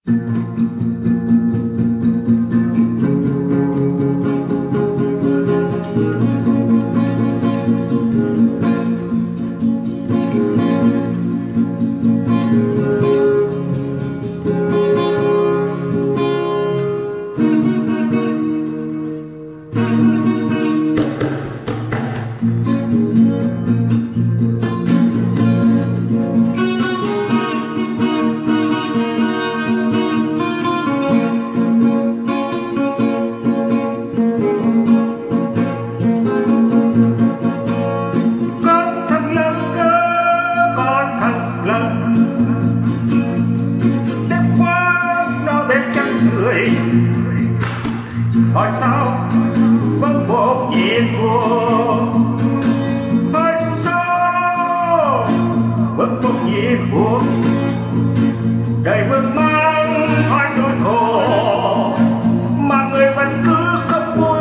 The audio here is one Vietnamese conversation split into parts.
hỏi sao vẫn một nhịp buồn, hỏi sao vẫn một nhịp buồn, đời vương mang hỏi nỗi khổ mà người vẫn cứ không buông.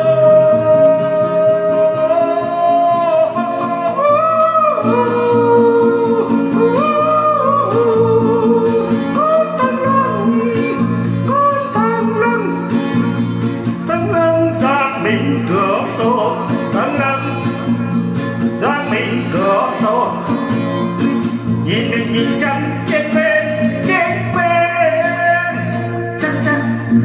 Mình cửa sổ tháng năm ra mình cửa sổ nhìn mình nhìn chăm trên bên chắc chắn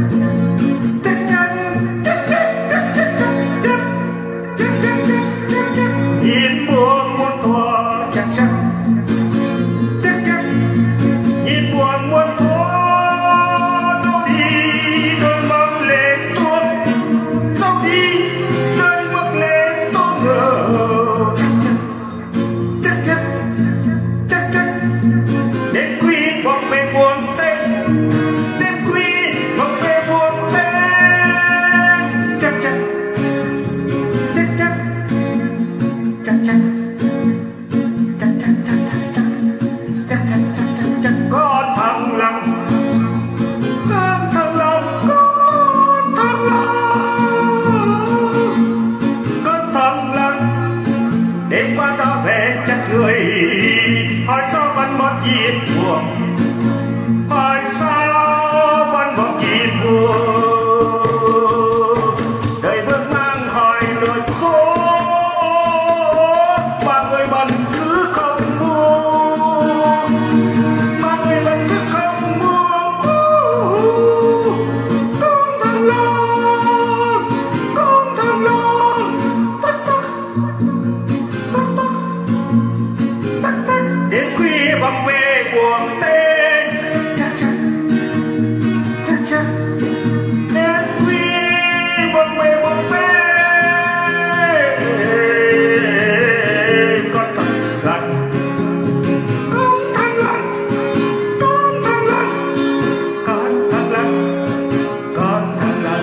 nhìn buồn muôn thuở chắc chắn nhìn buồn muôn thuở dẫu đi đôi mong lên tuôn đến quy vòng về buồn tên, đến quy vòng về buồn tên, chắc chắn con thằng lặng, con thằng lặng, con thằng lặng đêm qua đó về chắc người hỏi sao vẫn một nhịp buồn, hỏi sao vẫn một nhịp buồn, đời bước mang hỏi nỗi khổ mà người bận cứ không buông, mà người bận cứ không buông. Con thằng lớn, con thằng lớn, đến khuya vòng về buồn tên, chắc chắn đến khuya vòng về buồn tên, con thằng lặng, con thằng lặng, con thằng lặng, con thằng lặng, con thằng lặng,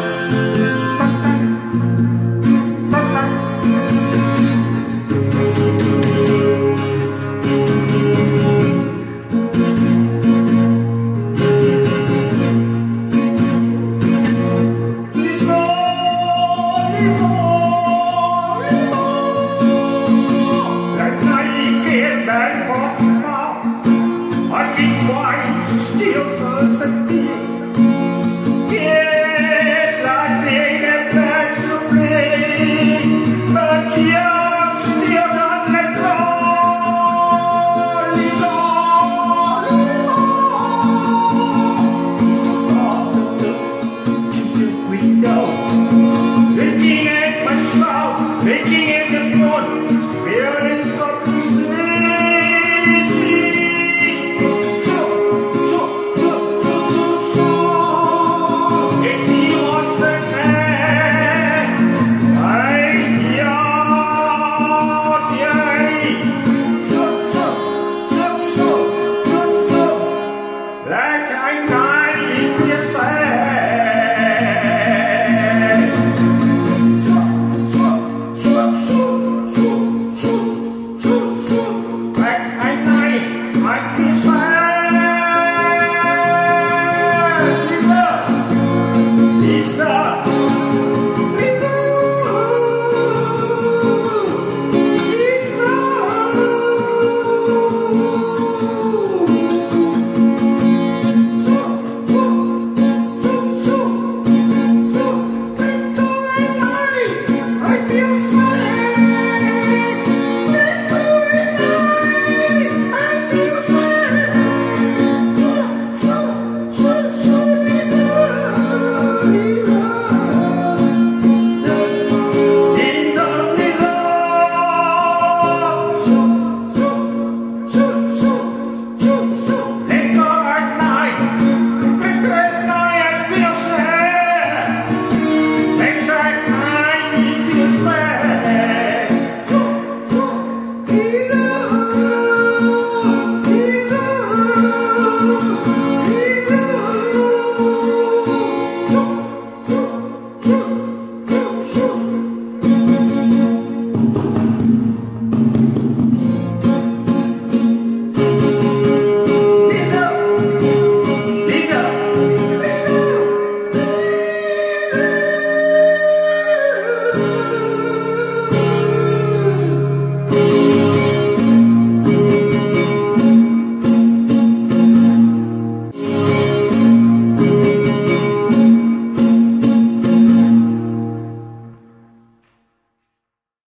I keep quiet, still